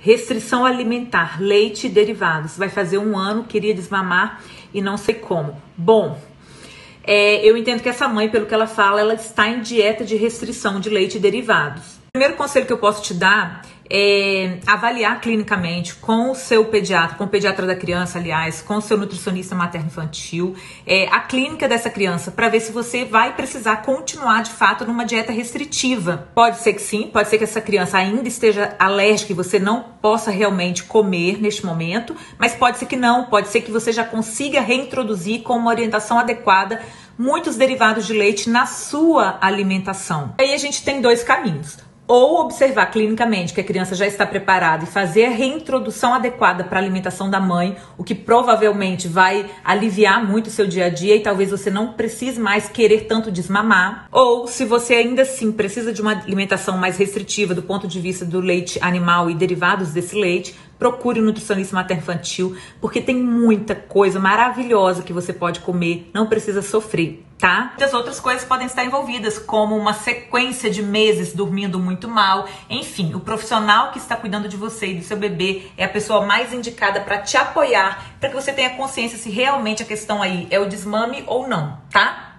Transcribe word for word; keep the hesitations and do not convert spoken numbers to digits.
restrição alimentar, leite e derivados. Vai fazer um ano, queria desmamar e não sei como. Bom, é, eu entendo que essa mãe, pelo que ela fala, ela está em dieta de restrição de leite e derivados. O primeiro conselho que eu posso te dar é avaliar clinicamente com o seu pediatra, com o pediatra da criança, aliás, com o seu nutricionista materno-infantil, é, a clínica dessa criança, para ver se você vai precisar continuar de fato numa dieta restritiva. Pode ser que sim, pode ser que essa criança ainda esteja alérgica e você não possa realmente comer neste momento, mas pode ser que não, pode ser que você já consiga reintroduzir com uma orientação adequada muitos derivados de leite na sua alimentação. Aí a gente tem dois caminhos. Ou observar clinicamente que a criança já está preparada e fazer a reintrodução adequada para a alimentação da mãe, o que provavelmente vai aliviar muito o seu dia a dia e talvez você não precise mais querer tanto desmamar. Ou se você ainda assim precisa de uma alimentação mais restritiva do ponto de vista do leite animal e derivados desse leite, procure um nutricionista materno-infantil, porque tem muita coisa maravilhosa que você pode comer, não precisa sofrer, tá? Muitas outras coisas podem estar envolvidas, como uma sequência de meses dormindo muito mal. Enfim, o profissional que está cuidando de você e do seu bebê é a pessoa mais indicada para te apoiar, para que você tenha consciência se realmente a questão aí é o desmame ou não, tá?